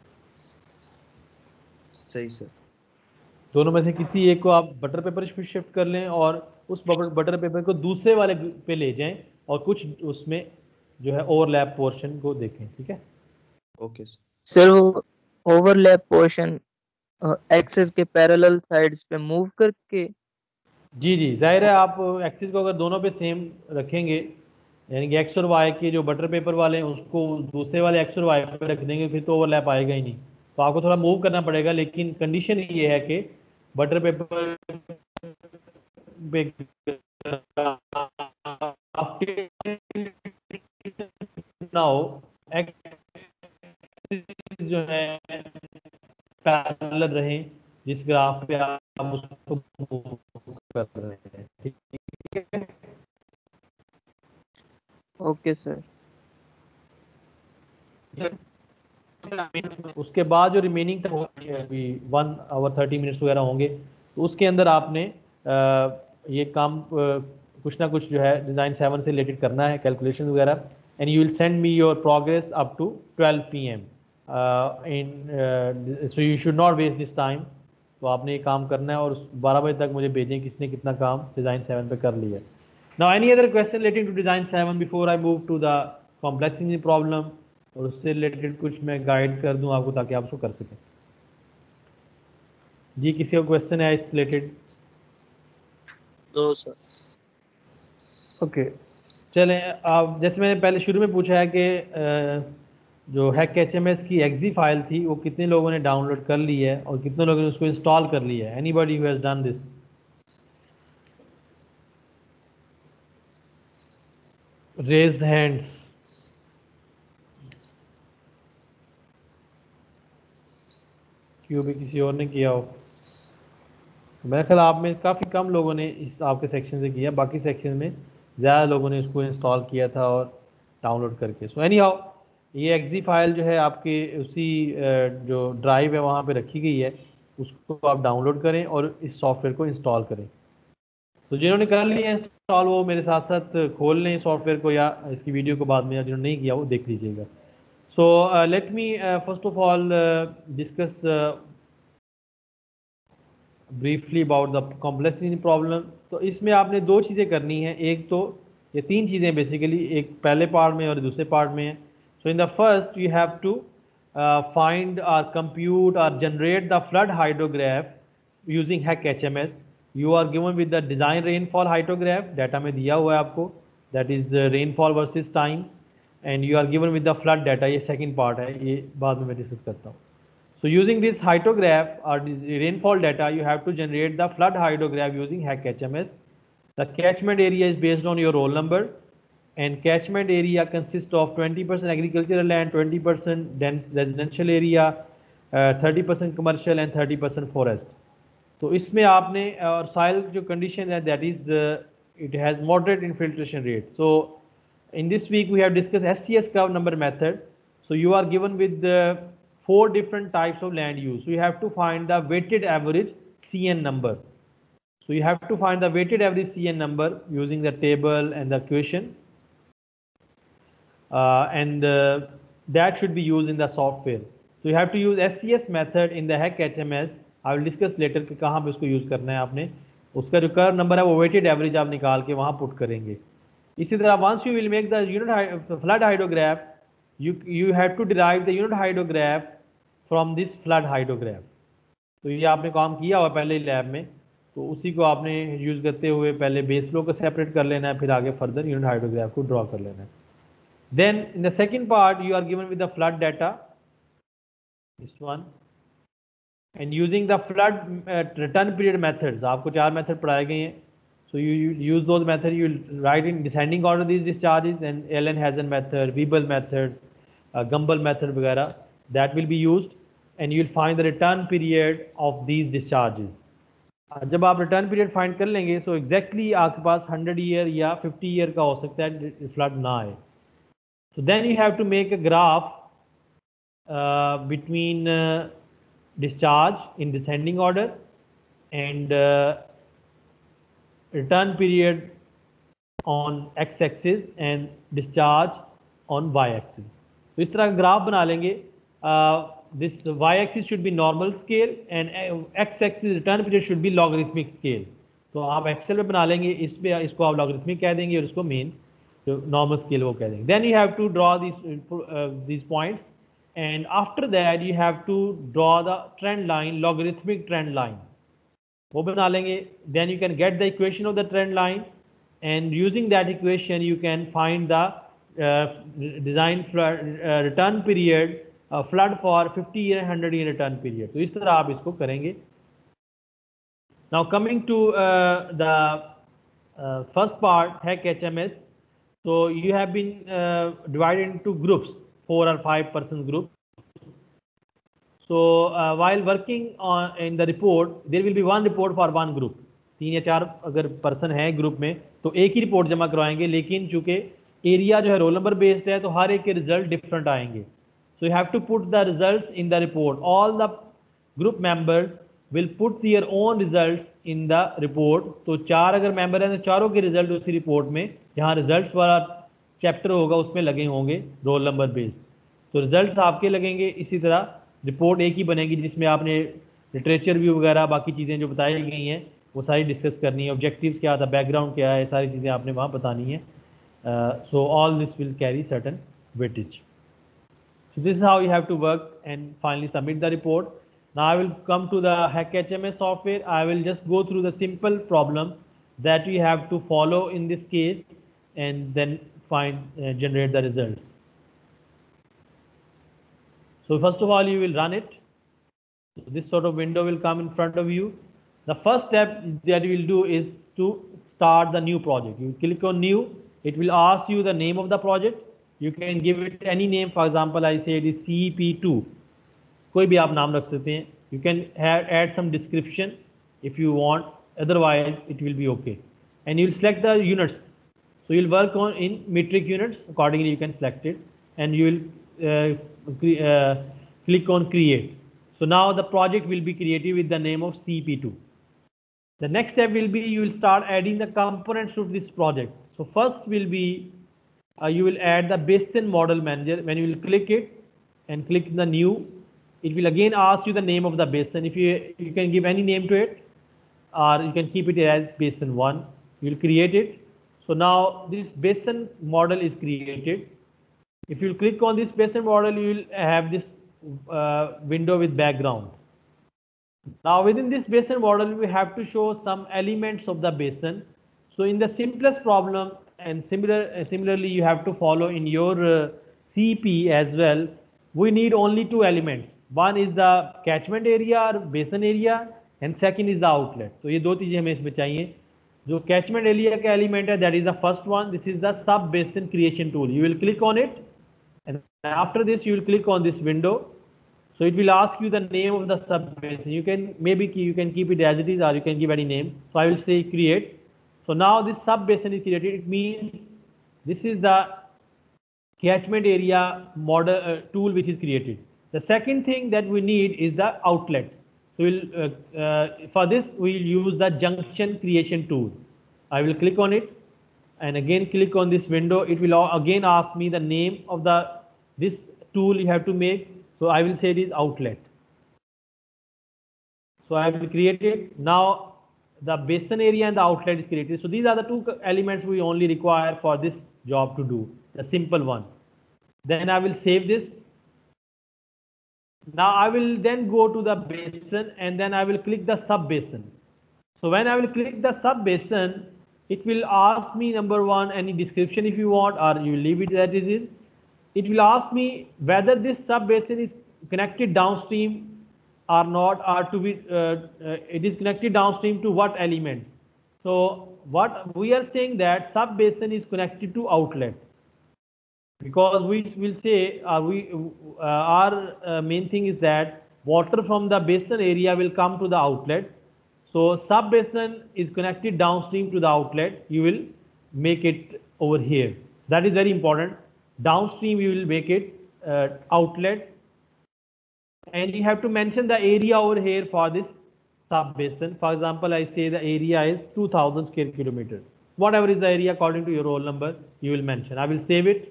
सही सर। दोनों में से किसी एक को आप बटर पेपर पे शिफ्ट कर लें और उस बटर पेपर को दूसरे वाले पे ले जाएं और कुछ उसमें जो है ओवरलैप पोर्शन को देखें, ठीक है। Okay sir. सर वो ओवरलैप पोर्शन एक्सेस के पैरेलल साइड्स पे मूव करके। जी जी जाहिर है, आप एक्सिस को अगर दोनों पे सेम रखेंगे, यानी कि एक्स और वाई के जो बटर पेपर वाले हैं उसको दूसरे वाले एक्स और वाई पे रख देंगे, फिर तो ओवरलैप आएगा ही नहीं। तो आपको थोड़ा मूव करना पड़ेगा, लेकिन कंडीशन ये है कि बटर पेपर पे ना हो, एक्सिस जो है पैरेलल रहें जिस ग्राफ पे आप उसको मूव कर रहे हैं, ठीक है। Okay sir. उसके बाद जो रिमेनिंग तक होगी, अभी वन आवर थर्टी मिनट्स वगैरह होंगे, तो उसके अंदर आपने आ, ये काम आ, कुछ ना कुछ जो है डिज़ाइन सेवन से रिलेटेड करना है, कैलकुलेशन वगैरह, and you will send me your progress up to twelve P M in, so you should not waste this time. तो आपने ये काम करना है और बारह बजे तक मुझे भेजें किसने कितना काम डिज़ाइन सेवन पे कर लिया है। Now any other question relating to design seven before I move to the complexity problem, और उससे रिलेटेड कुछ मैं गाइड कर दूं आपको ताकि आप उसको कर सकें। जी किसी का क्वेश्चन है इस रिलेटेड? No sir. ओके चलें, आप जैसे मैंने पहले शुरू में पूछा है कि अ, जो हैक एच एम एस की एक्जी फाइल थी वो कितने लोगों ने डाउनलोड कर ली है और कितने लोगों ने उसको इंस्टॉल कर लिया है? Anybody who has done this? Raise hands. क्यों भी किसी और ने किया हो? मेरे ख्याल आप में काफ़ी कम लोगों ने इस आपके सेक्शन से किया, बाकी सेक्शन में ज़्यादा लोगों ने इसको इंस्टॉल किया था और डाउनलोड करके। सो एनी हाउ ये एक्जी फाइल जो है आपके उसी जो ड्राइव है वहाँ पे रखी गई है, उसको आप डाउनलोड करें और इस सॉफ्टवेयर को इंस्टॉल करें। तो जिन्होंने कर लिया इंस्टॉल वो मेरे साथ साथ खोल लें सॉफ्टवेयर को, या इसकी वीडियो को बाद में, या जिन्होंने नहीं किया वो देख लीजिएगा। So let me first of all discuss briefly about the complexity problem. तो इसमें आपने दो चीज़ें करनी हैं, एक तो ये तीन चीज़ें बेसिकली, एक पहले पार्ट में और दूसरे पार्ट में है। So in the first you have to find और कंप्यूट और generate the flood hydrograph using HEC H M S. You are given with the design rainfall hydrograph, data में दिया हुआ है आपको, that is rainfall versus time, and you are given with the flood data. ये second part है, ये बाद में मैं डिस्कस करता हूँ। So using this hydrograph or this rainfall data, you have to generate the flood hydrograph using Hack H M S. The catchment area is based on your roll number, and catchment area consists of twenty percent agricultural land, twenty percent dense residential area, uh, thirty percent commercial and thirty percent forest. तो इसमें आपने और soil जो condition है that is uh, it has moderate infiltration rate. So in this week we have discussed S C S curve number method. So you are given with the four different types of land use. So you have to find the weighted average C N number. So you have to find the weighted average C N number using the table and the equation, uh, and uh, that should be used in the software. So you have to use S C S method in the Hack H M S. I will discuss later कि कहाँ पे उसको use करना है आपने। उसका जो curve number है वो वेटेड एवरेज आप निकाल के वहाँ पुट करेंगे। इसी तरह once you will make the unit flood hydrograph, you you have to derive the unit hydrograph from this flood hydrograph. तो ये आपने काम किया हुआ पहले लैब में, तो उसी को आपने यूज़ करते हुए पहले बेस फ्लो को सेपरेट कर लेना है, फिर आगे फर्दर यूनिट हाइड्रोग्राफ को ड्रॉ कर लेना है। Then in the second part you are given with the flood data, this one, and using the flood return period methods. आपको चार मेथड पढ़ाए गए हैं, so you, you use those method, you write in descending order these discharges, and Allen Hazen method, Weibull method, uh, Gumbel method वगैरह, that will be used, and you will find the return period of these discharges. जब आप return period find कर लेंगे, सो so exactly exactly आपके पास hundred year या fifty year का हो सकता है फ्लड ना आए। So then you have to make a graph between discharge in descending order and return period on x-axis and discharge on y-axis. तो इस तरह का ग्राफ बना लेंगे. This y-axis should be normal scale and x-axis return period should be logarithmic scale. तो आप Excel में बना लेंगे, इसमें इसको आप logarithmic कह देंगे और इसको मेन जो normal scale वो कह देंगे. Then you have to draw these uh, these points, and after that you have to draw the trend line, logarithmic trend line. वो बना लेंगे. Then you can get the equation of the trend line, and using that equation you can find the uh, design flood, uh, return period uh, flood for fifty year and one hundred year return period. तो इस तरह आप इसको करेंगे. Now coming to uh, the uh, first part, H H M S. So you have been uh, divided into groups, four or five person group. So uh, while working on in the report, there will be one report for one group. तीन या चार अगर person है group में तो एक ही report जमा करवाएंगे, लेकिन चूंकि एरिया जो है रोल नंबर बेस्ड है तो हर एक के रिजल्ट डिफरेंट आएंगे. So you have to put the results in the report. All the group members will put their own results in the report. तो चार अगर मेंबर हैं तो चारों के रिजल्ट उसी रिपोर्ट में, जहाँ रिजल्ट्स वाला चैप्टर होगा उसमें लगे होंगे रोल नंबर बेस्ड. तो रिजल्ट्स आपके लगेंगे. इसी तरह रिपोर्ट एक ही बनेगी जिसमें आपने लिटरेचर व्यू वगैरह बाकी चीज़ें जो बताई गई हैं वो सारी डिस्कस करनी है. ऑब्जेक्टिव्स क्या था, बैकग्राउंड क्या है, सारी चीज़ें आपने वहाँ बतानी है. So all this will carry certain weightage. So this is how you have to work and finally submit the report. Now I will come to the H H M S software. I will just go through the simple problem that we have to follow in this case and then find uh, generate the results. So first of all you will run it. So this sort of window will come in front of you. The first step that you will do is to start the new project. You click on new. It will ask you the name of the project. You can give it any name. For example, I say it is C P two. कोई भी आप नाम रख सकते हैं. You can add, add some description if you want. Otherwise, it will be okay. And you will select the units. So you will work on in metric units. Accordingly, you can select it, and you will uh, uh, click on create. So now the project will be created with the name of C P two. The next step will be you will start adding the components to this project. So first will be uh, you will add the basin model manager. When you will click it and click the new, it will again ask you the name of the basin. If you you can give any name to it, or you can keep it as basin one. You will create it. So now this basin model is created. If you click on this basin model, you will have this uh, window with background. Now within this basin model, we have to show some elements of the basin. So in the simplest problem, and similar uh, similarly you have to follow in your uh, C P as well, we need only two elements. One is the catchment area or basin area, and second is the outlet. तो ये दो चीज़ें हमें इसमें चाहिए. जो catchment area का element है, that is the first one. This is the sub basin creation tool. You will click on it, and after this you will click on this window. So it will ask you the name of the sub basin. You can maybe you can keep it as it is, or you can give any name. So I will say create. So now this sub basin is created. It means this is the catchment area model uh, tool which is created. The second thing that we need is the outlet. So we'll, uh, uh, for this we will use the junction creation tool. I will click on it and again click on this window. It will again ask me the name of the this tool you have to make. So I will say it is outlet. So I will create it. Now the basin area and the outlet is created. So these are the two elements we only require for this job to do, the simple one. Then I will save this. Now I will then go to the basin and then I will click the sub basin. So when I will click the sub basin, it will ask me number one any description if you want, or you leave it as it is. It will ask me whether this sub basin is connected downstream or not, or to be uh, uh, it is connected downstream to what element. So what we are saying that sub basin is connected to outlet, because we will say uh, we uh, our uh, main thing is that water from the basin area will come to the outlet. So sub basin is connected downstream to the outlet. You will make it over here. That is very important. Downstream you will make it uh, outlet, and you have to mention the area over here for this sub basin. For example, I say the area is two thousand square kilometer. whatever is the area according to your roll number, you will mention. I will save it.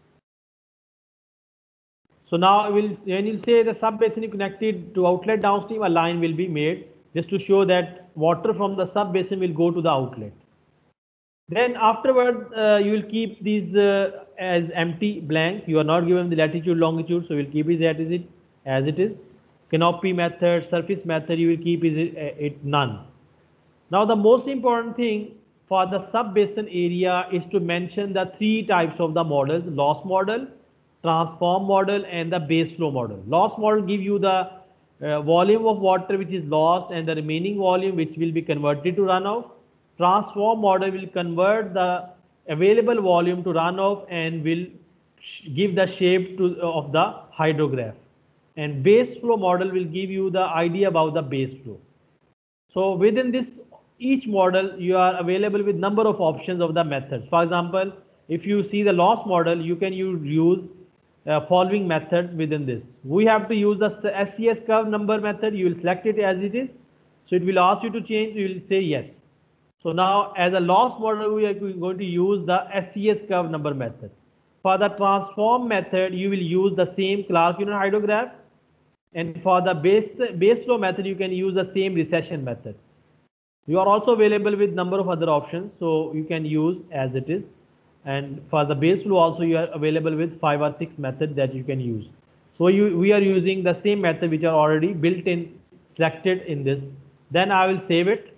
So now will when you say the sub basin is connected to outlet downstream, a line will be made just to show that water from the sub basin will go to the outlet. Then afterward, uh, you will keep these uh, as empty, blank. You are not given the latitude, longitude, so you will keep it as it as it is. Canopy method, surface method, you will keep it, uh, it none. Now the most important thing for the sub basin area is to mention the three types of the models: loss model, transform model, and the base flow model. Loss model give you the uh, volume of water which is lost and the remaining volume which will be converted to runoff. Transform model will convert the available volume to runoff and will give the shape to, of the hydrograph. And base flow model will give you the idea about the base flow. So within this each model you are available with number of options of the methods. For example, if you see the loss model, you can use, use uh, following methods within this. We have to use the S C S curve number method. You will select it as it is. So it will ask you to change, you will say yes. So now as a loss model, we are going to use the S C S curve number method. For the transform method, you will use the same Clark unit hydrograph. And for the base, base flow method, you can use the same recession method. You are also available with number of other options, so you can use as it is. And for the base flow also, you are available with five or six methods that you can use. So you, we are using the same method which are already built in, selected in this. Then I will save it.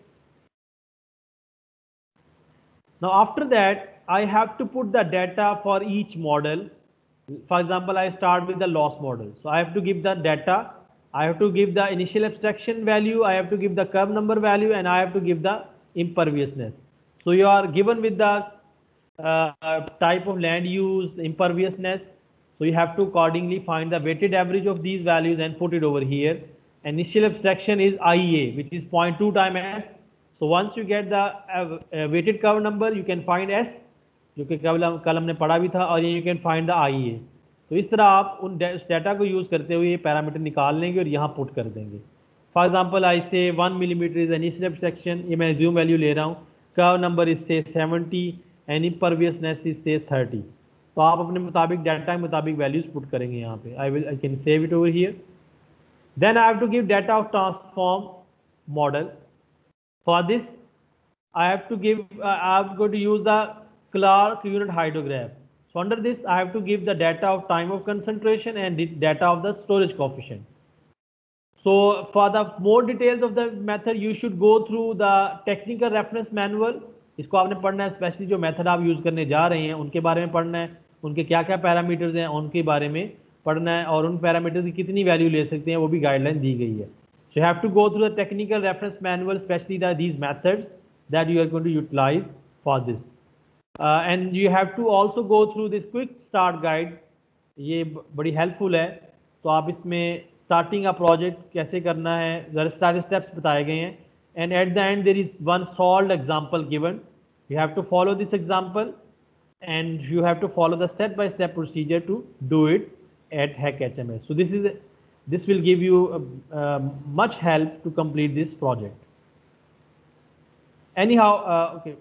Now after that, I have to put the data for each model. For example, I start with the loss model. So I have to give the data. I have to give the initial abstraction value. I have to give the curve number value, and I have to give the imperviousness. So you are given with the uh, type of land use, imperviousness. So you have to accordingly find the weighted average of these values and put it over here. Initial abstraction is I A, which is zero point two times S. So once you get the uh, uh, weighted curve number, you can find S, जो कि कल कल हमने पढ़ा भी था, और ये you can find the I A. तो इस तरह आप उन डाटा को यूज़ करते हुए ये पैरामीटर निकाल लेंगे और यहाँ पुट कर देंगे. For example I say one millimeter is initial abstraction, ये मैं ज़ूम वैल्यू ले रहा हूँ, curve number is say seventy and imperviousness is say thirty. तो आप अपने मुताबिक डाटा के मुताबिक वैल्यूज पुट करेंगे यहाँ पे. I will I can save it over here. Then I have to give data of transform model. For this I have to give I have go to use the Clark unit hydrograph. So under this, I have to give the data of time of concentration and the data of the storage coefficient. So for the more details of the method, you should go through the technical reference manual. इसको आपने पढ़ना है, specially जो method आप use करने जा रहे हैं उनके बारे में पढ़ना है, उनके क्या क्या पैरामीटर्स हैं उनके बारे में पढ़ना है, और उन पैरामीटर्स की कितनी वैल्यू ले सकते हैं वो भी गाइडलाइन दी गई है. So you have to go through the technical reference manual, especially the these methods that you are going to utilize for this. Uh, and you have to also go through this quick start guide. ये बड़ी helpful है. तो आप इसमें starting a project कैसे करना है, ज़रा सारे स्टेप्स बताए गए हैं. And at the end there is one solved example given. You have to follow this example and you have to follow the step by step procedure to do it at HEC H M S. So this is this will give you much help to complete this project. Anyhow okay.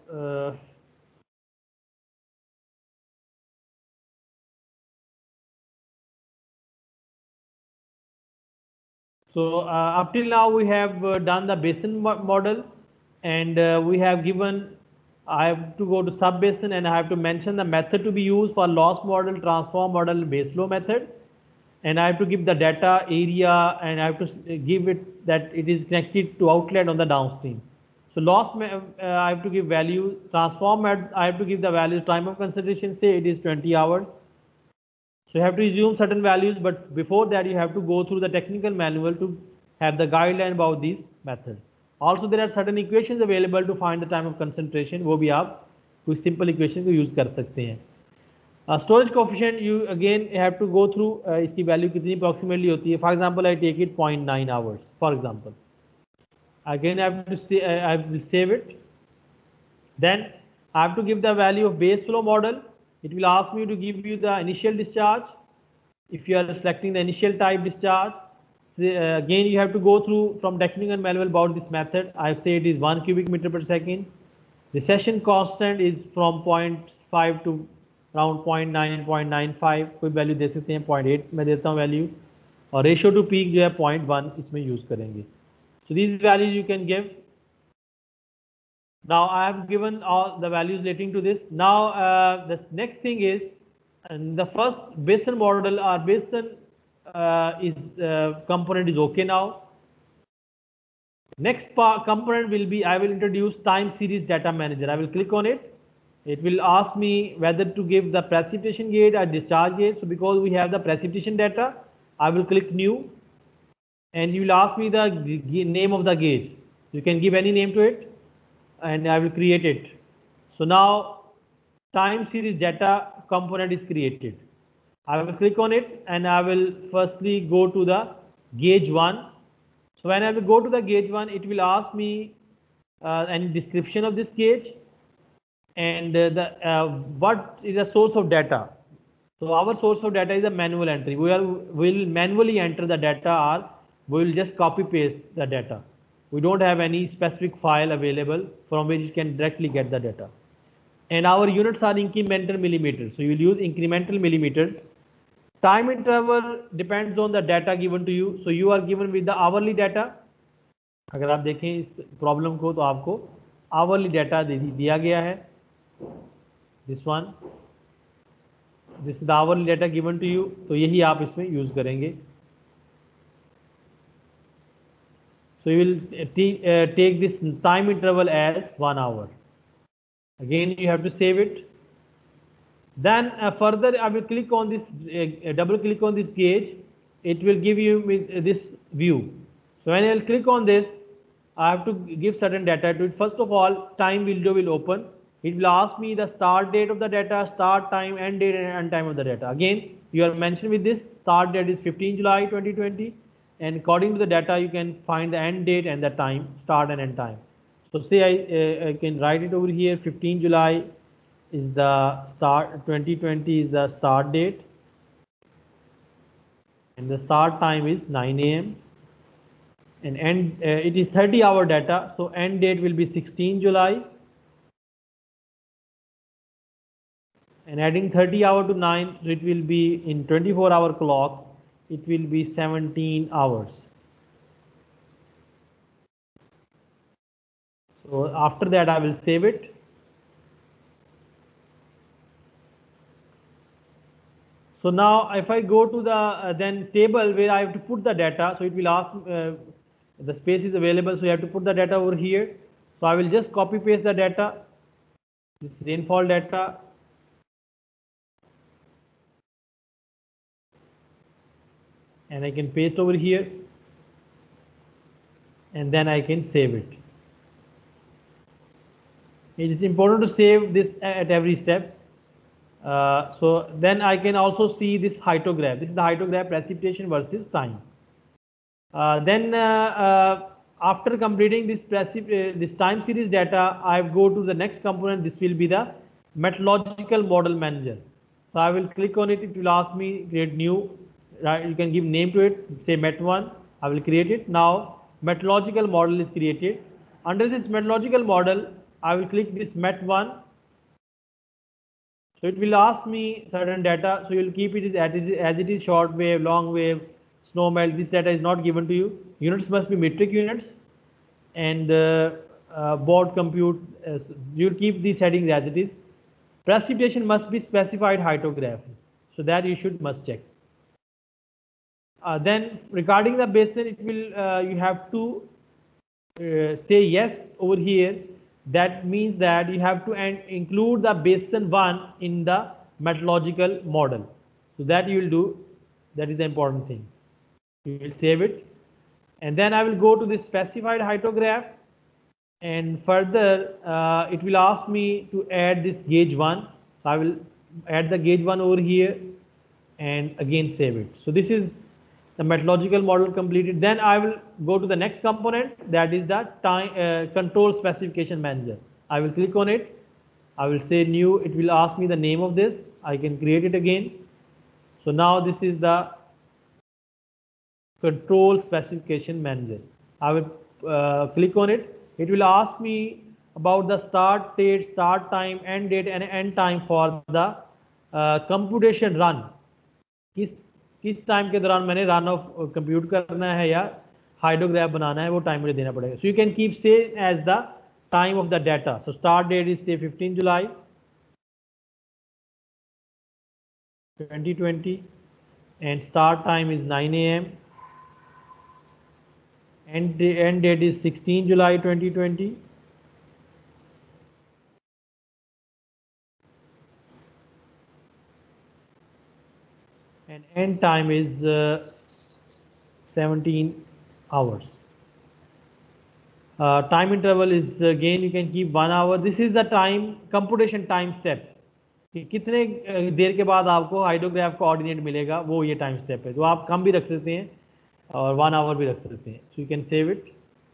So uh, up till now we have uh, done the basin mo model, and uh, we have given, I have to go to sub basin and I have to mention the method to be used for loss model, transform model, base flow method, and I have to give the data area, and I have to give it that it is connected to outlet on the downstream. So loss uh, I have to give value, transform I have to give the value, time of concentration, say it is twenty hours. So you have to assume certain values, but before that you have to go through the technical manual to have the guideline about these methods. Also there are certain equations available to find the time of concentration. वो भी आप कोई simple equation को use कर सकते हैं. uh, storage coefficient you again have to go through uh, इसकी value कितनी approximately होती है. For example, I take it zero point nine hours. For example, again I have to say, uh, I will save it. Then I have to give the value of base flow model. It will ask me to give you the initial discharge. If you are selecting the initial type discharge, so, uh, again you have to go through from technical manual about this method. I have said it is one cubic meter per second. The session constant is from zero point five to around zero point nine, zero point nine five, कोई value दे सकते हैं, zero point eight मैं देता हूँ value, और ratio two peak जो है zero point one इसमें यूज़ करेंगे. So these values you can give. Now I have given all the values relating to this. Now uh, the next thing is, and the first Bayesian model or Bayesian uh, is uh, component is okay now. Next part, component will be, I will introduce time series data manager. I will click on it. It will ask me whether to give the precipitation gauge or discharge gauge. So because we have the precipitation data, I will click new, and you will ask me the name of the gauge. You can give any name to it, and I will create it. So now time series data component is created. I will click on it, and I will firstly go to the gauge one. So when I will go to the gauge one, it will ask me uh, any description of this gauge, and uh, the uh, what is the source of data. So our source of data is a manual entry. We are will manually enter the data, or we will just copy paste the data. We don't have any specific file available from which you can directly get the data. And our units are incremental millimeters. So you will use incremental millimeters. Time interval depends on the data given to you. So you are given with the hourly data. अगर आप देखें इस problem को तो आपको hourly data दिया गया है. This one, this is the hourly data given to you. तो यही आप इसमें यूज करेंगे. So you will uh, take this time interval as one hour. Again, you have to save it. Then uh, further, I will click on this, uh, double click on this gauge. It will give you with this view. So when I will click on this, I have to give certain data to it. First of all, time window will open. It will ask me the start date of the data, start time, end date, and end time of the data. Again, you are mentioned with this. Start date is fifteenth July twenty twenty. And according to the data, you can find the end date and the time, start and end time. So say I, uh, I can write it over here. fifteenth July is the start, twenty twenty is the start date, and the start time is nine A M and end uh, it is thirty hour data. So end date will be sixteenth July, and adding thirty hour to nine, so it will be in twenty-four hour clock. It will be seventeen hours. So after that, I will save it. So now if I go to the uh, then table where I have to put the data, so it will ask uh, the space is available, so you have to put the data over here. So I will just copy paste the data, this rainfall data. And I can paste over here, and then I can save it. It is important to save this at every step. Uh, so then I can also see this hyetograph. This is the hyetograph, precipitation versus time. Uh, then uh, uh, after completing this precip uh, this time series data, I go to the next component. This will be the methodological model manager. So I will click on it. It will ask me create new. Right, you can give name to it. Say met one. I will create it. Now methodological model is created. Under this methodological model, I will click this met one. So it will ask me certain data. So you will keep it as it is, as it is short wave, long wave, snow melt. This data is not given to you. Units must be metric units, and uh, uh, board compute. Uh, you will keep these settings as it is. Precipitation must be specified hyetograph. So that you should must check. Uh, then regarding the Bayesian, it will uh, you have to uh, say yes over here. That means that you have to include the Bayesian one in the methodological model. So that you will do. That is the important thing. You will save it, and then I will go to this specified hyetograph, and further uh, it will ask me to add this gauge one. So I will add the gauge one over here, and again save it. So this is the methodological model completed. Then I will go to the next component, that is the time uh, control specification manager. I will click on it. I will say new. It will ask me the name of this. I can create it again. So now this is the control specification manager. I will uh, click on it. It will ask me about the start date, start time, end date and end time for the uh, computation run. किस किस time के दौरान मैंने run of compute करना है या hydrograph बनाना है, वो टाइम मुझे देना पड़ेगा. So you can keep say as the time of the data. So start date is say fifteen July twenty twenty and start time is nine A M and the end date is sixteen July twenty twenty. And end time is uh, seventeen hours. Uh, time interval is uh, again you can keep one hour. This is the time computation time step. कि कितने देर के बाद आपको hydrograph coordinate मिलेगा, वो ये time step है. तो आप कम भी रख सकते हैं और वन आवर भी रख सकते हैं. So you can save it.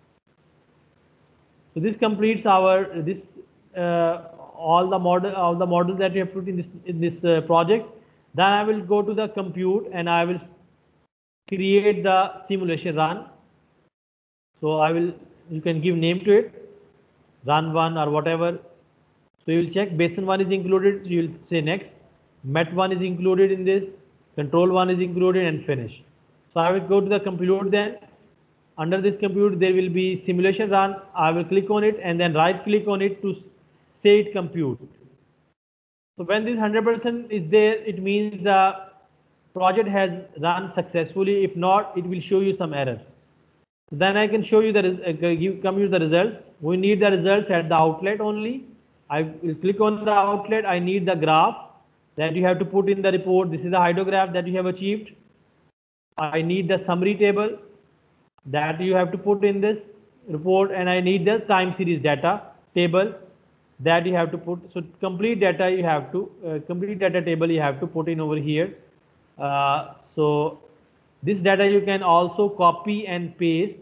So this completes our this uh, all the model all the models that we have put in this in this uh, project. Then I will go to the compute and I will create the simulation run. So I will you can give name to it, run one or whatever. So you will check basin one is included. So you will say next. Met one is included in this. Control one is included and finish. So I will go to the compute then. Under this compute there will be simulation run. I will click on it and then right click on it to say it compute. So when this one hundred percent is there, it means the project has run successfully. If not, it will show you some error. So then I can show you the uh, give compute the results. We need the results at the outlet only. I will click on the outlet. I need the graph that you have to put in the report. This is the hydrograph that you have achieved. I need the summary table that you have to put in this report, and I need the time series data table that you have to put. So complete data you have to uh, complete data table you have to put in over here. Uh, so this data you can also copy and paste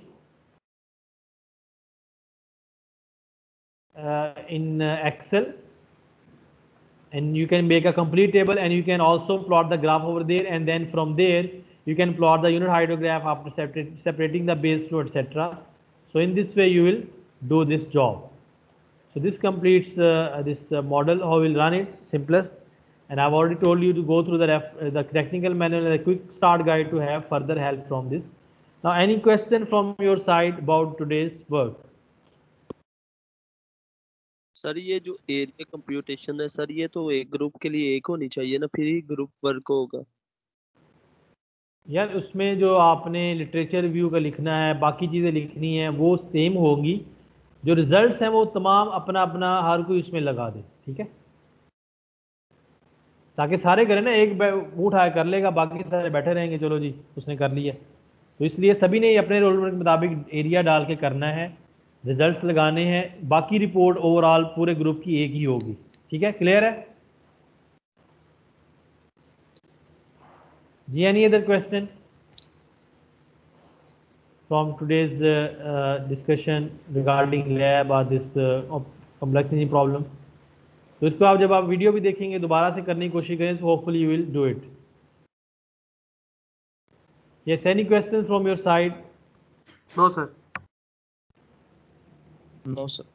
uh, in uh, Excel, and you can make a complete table, and you can also plot the graph over there, and then from there you can plot the unit hydrograph after separate, separating the base flow, et cetera. So in this way you will do this job. So this completes uh, this uh, model, how we'll run it, simplest. And I've already told you to go through the, ref, uh, the technical manual and a quick start guide to have further help from this. Now any question from your side about today's work? सर ये जो area computation है sir, ये तो एक group के लिए एक होनी चाहिए ना, फिर ही ग्रुप वर्क होगा. यार उसमें जो आपने लिटरेचर रिव्यू का लिखना है, बाकी चीज़ें लिखनी है, वो सेम होंगी. जो रिजल्ट्स हैं वो तमाम अपना अपना हर कोई उसमें लगा दे, ठीक है, ताकि सारे करें ना. एक उठाया कर लेगा, बाकी सारे बैठे रहेंगे, चलो जी उसने कर लिया. तो इसलिए सभी ने अपने रोल नंबर के मुताबिक एरिया डाल के करना है, रिजल्ट्स लगाने हैं. बाकी रिपोर्ट ओवरऑल पूरे ग्रुप की एक ही होगी, ठीक है, क्लियर है जी? Any other question from today's uh, uh, discussion regarding lab or this uh, complex engineering problem? तो इसको आप जब आप वीडियो भी देखेंगे दोबारा से करने की कोशिश करें, so hopefully you will do it. Yes, any questions from your side? No sir. No sir.